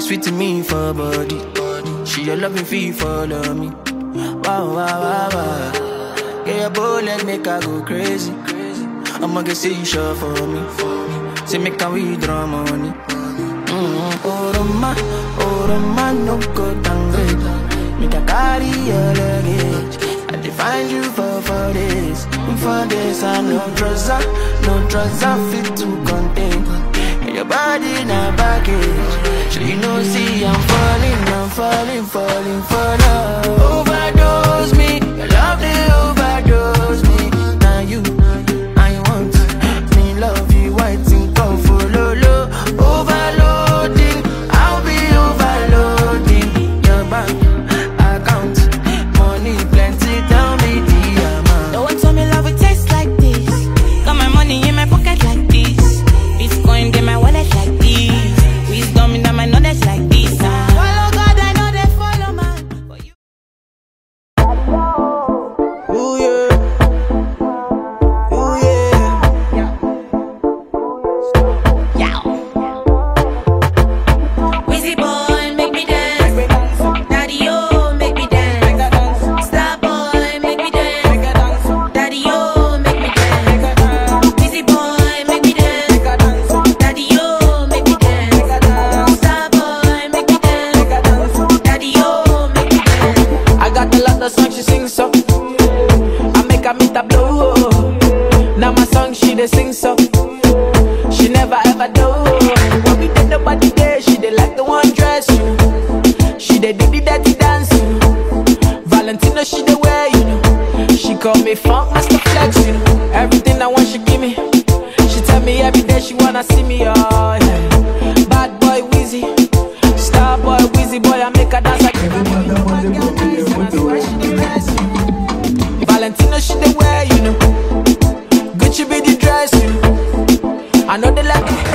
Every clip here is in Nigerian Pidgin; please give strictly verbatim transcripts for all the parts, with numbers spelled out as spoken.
sweet to me for body. She a loving fee follow me. Wow, wow, wow, wow. Yeah, your bullet make her go crazy. I'ma get say you sure for me. Say make her withdraw money. Mm-hmm. Oh, Roma, oh, Roma, no go downgrade. Make her carry your luggage. I define you for four days. For days, I no trouser, no trouser fit to contain. Your body in a baggage. So you know, see, I'm falling, I'm falling, falling for love. Overdose me, your love they overdose me. Now you, I want me love you, I think come follow low. Overloading, I'll be overloading your bank account. Money plenty, tell me the amount. No one told me love would taste like this. Got my money in my pocket like this. Bitcoin in my wallet like this. Wisdom in my knowledge like this. uh. Follow God, I know they follow man. But you... Ooh yeah, ooh yeah. Wizzy boy, make me dance. Daddy, oh, make me dance. Star boy, make me dance. Daddy, oh, make me dance. Wizzy boy, make me dance. Daddy, oh, make me dance. Star boy, make me dance. Daddy, oh, make me dance. I got a lot of songs she sings so I make her meet a blow. Now my song she dey sing so she never ever do. When we did nobody there, she dey like the one dress, you know. She dey do the dirty dance, you know. Valentino she dey wear, you know. She call me funk master flex, you know. Everything I want she give me. She tell me every day she wanna see me, oh yeah. Bad boy Wizzy, star boy Wizzy boy, I make her dance like Valentino she dey wear, you know. Gucci be the dress, you know. I know they like it.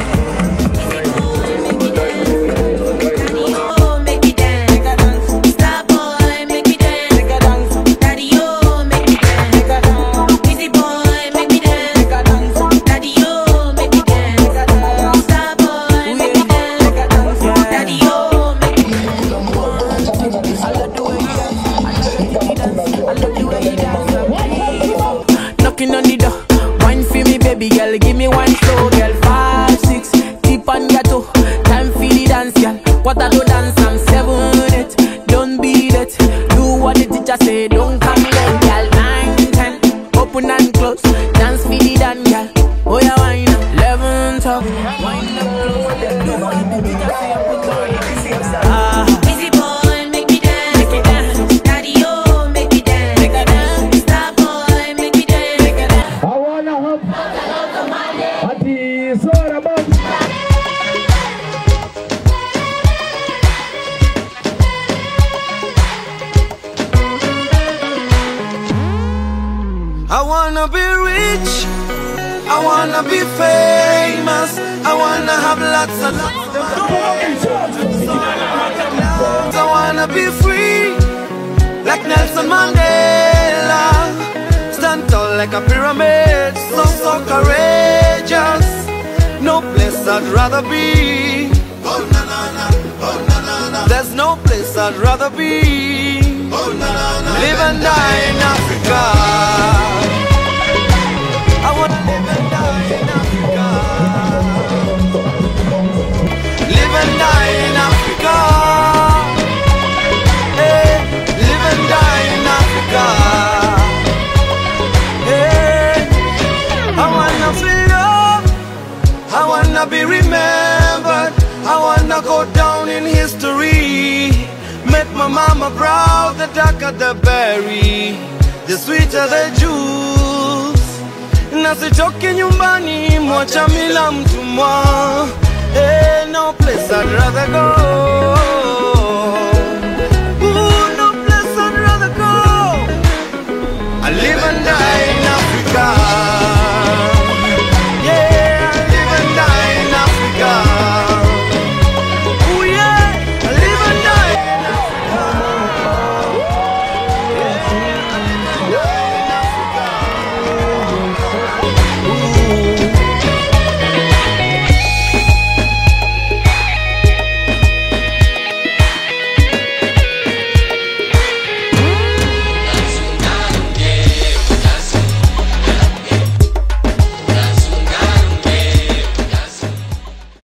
Oh, make me dance. Star boy, make me dance. Daddy, oh, make me dance. Wizzy boy, make me dance. Daddy, oh, make me dance. Star boy, make me dance. Daddy, oh, make me dance. I love the way you dance. I love the way you dance. Knocking on the door, wine for me, baby girl. Give me one slow, girl. Five, six, tip on your toe. Time for the dance, girl. What I do dance, I'm seven, eight. Don't beat it. Do what the teacher say. Don't come late, girl. Nine, ten, open and close. Dance for the dance, girl. Oh yeah, wine up. Eleven, twelve, wine up close. Do what the teacher say. Put on your ah. Wizzy boy, make me dance. Make me dance. Daddy, oh, make me dance. Make me dance. Star boy, make me dance. Make me dance. I wanna hop. Ati sora bam. I wanna be rich, I wanna be famous, I wanna have lots of lots of money. I wanna be free, like Nelson Mandela. Stand tall like a pyramid, so, so courageous. No place I'd rather be. Oh, na, na, na. Oh, na, na, na. There's no place I'd rather be. Oh, na, na, na. Live and die in Africa. I wanna live and die in Africa. Live and die in Africa. Hey, live and die in Africa. Hey, I wanna feel love. I wanna be remembered. I wanna go down in history. Make my mama proud. The darker the berry, the sweeter the juice. Nasitoke nyumbani, mwacha mila mtumwa. Hey, no place I'd rather go. Ooh, no place I'd rather go. I live and die